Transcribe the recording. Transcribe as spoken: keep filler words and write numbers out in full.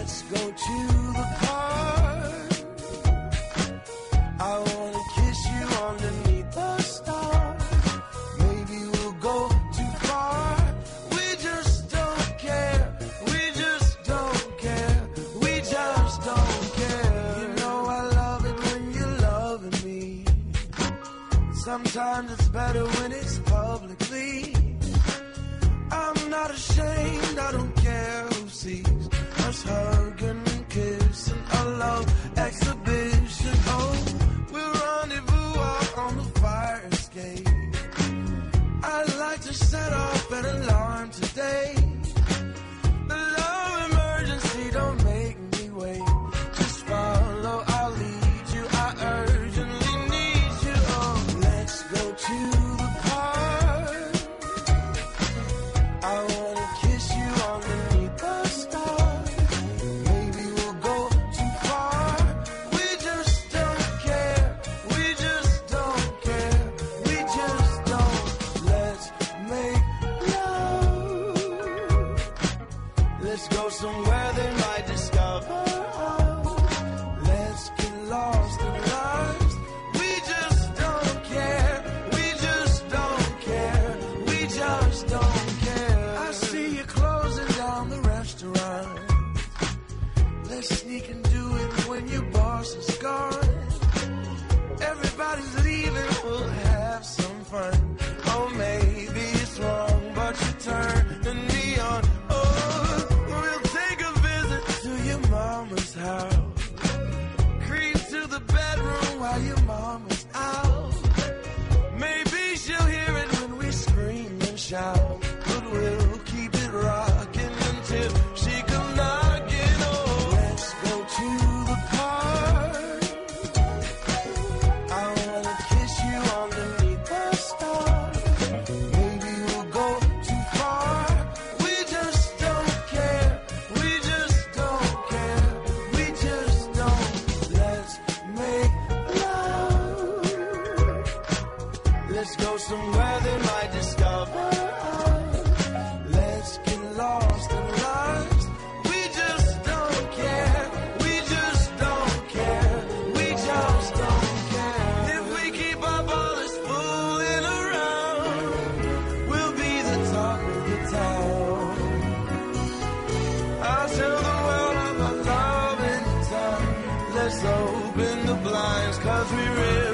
Let's go to the park. I wanna kiss you underneath the stars. Maybe we'll go too far. We just don't care. We just don't care. We just don't care. You know I love it when you're loving me. Sometimes it's better when it's publicly. I'm not ashamed, I don't care who sees us hugging and kissing, a love exhibition. Oh, we'll rendezvous out on the fire escape. I'd like to set off an alarm today. The love emergency, don't make me wait. Just follow, I'll lead you, I urgently need you. Oh, let's go to the park. I wanna kiss you underneath the stars. Maybe we'll go too far. We just don't care. We just don't care. We just don't. Let's make love. Let's go somewhere they might discover us. Let's get lost in lives. We just don't care. We just don't care. We just don't care. I see you closing down the restaurant. Let's sneak and do it when your boss is gone. Everybody's leaving, we'll have some fun. Oh, maybe it's wrong, but you turn me on. Oh, we'll take a visit to your mama's house. Creep to the bedroom while your mama's out. Maybe she'll hear it when we scream and shout. But we'll keep it rocking until she come knocking. Oh, let's go to the park. I wanna kiss you underneath the stars. Maybe we'll go too far. We just don't care. We just don't care. We just don't. Let's make love. Let's go somewhere they might discover us. Let's get lost in lives. We just don't care. We just don't care. We just don't care. If we keep up all this fooling around, we'll be the talk of the town. I'll tell the world I'm a love in town. Let's open the blinds, 'cause we really